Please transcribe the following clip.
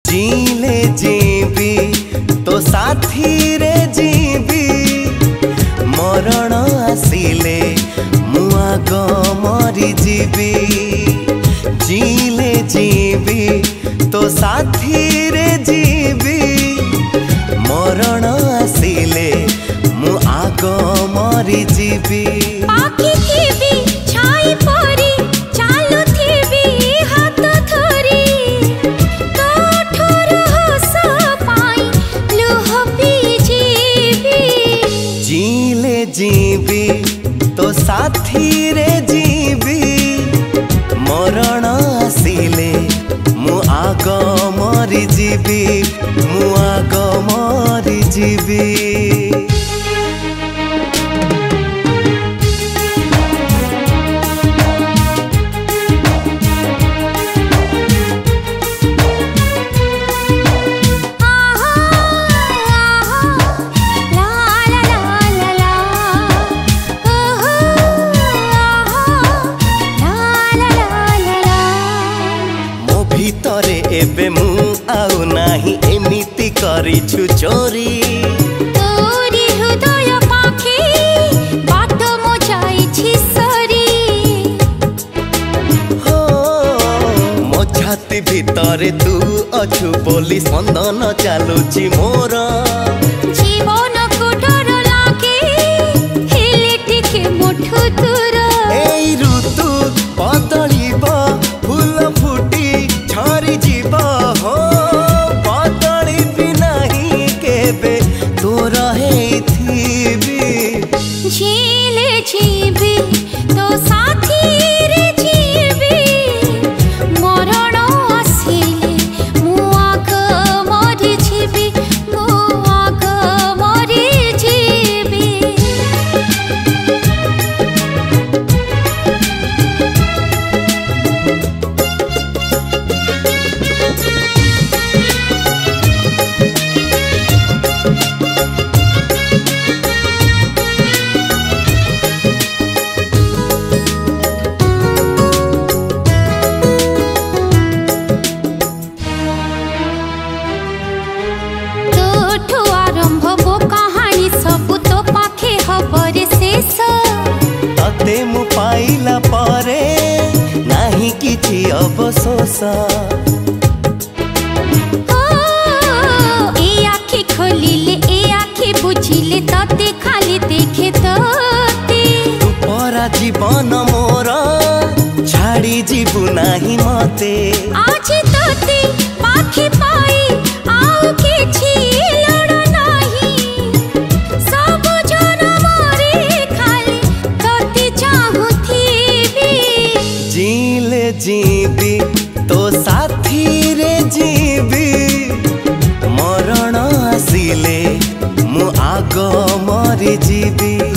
जीले जीवी तो साथी रे जीवी मरण आसिले मुआ ग मरी जीवी जीले जीवी तो साथी रे जीवी मरण आसिले मुआ ग मरी जीवी जीवी तो साथी रे जीवी मरण आसिले मु आग मरी जीवी मु आग मरी जीवी। भितरे एबे मु आउ नाही एमिति करिछु चोरी तोरी हृदय पाखे बाट मो जाइछि सरी हो मो छाती भितरे तू अछु बोली स्पंदन चालुछि मोर जीवन को डर लागे हेले टिके मुठु दूर एई ऋतु बदलिबो फूल फुटी झरी जीव हो बदली भी नहीं केबे तो रहे थी झीले जीवी तो साथी रे जीवी मरण आसिले मुआ ग मरी जीवी मुआ ग मरी जीवी। तते मु पाइला परे नाही किछि अवशोष ए आँखि खोलिले ए आँखि बुझिले तते खाली देखे तते तू परा जीवन मोर छाड़ी जीवु नाही मते आज तते पाखि पाई आउ किछि लड़ नाही सब जन्म रे खाली तते चाहुथिबी जीले जीवी तो साथी रे जीवी मरण आसिले मु आग मरी जीवी।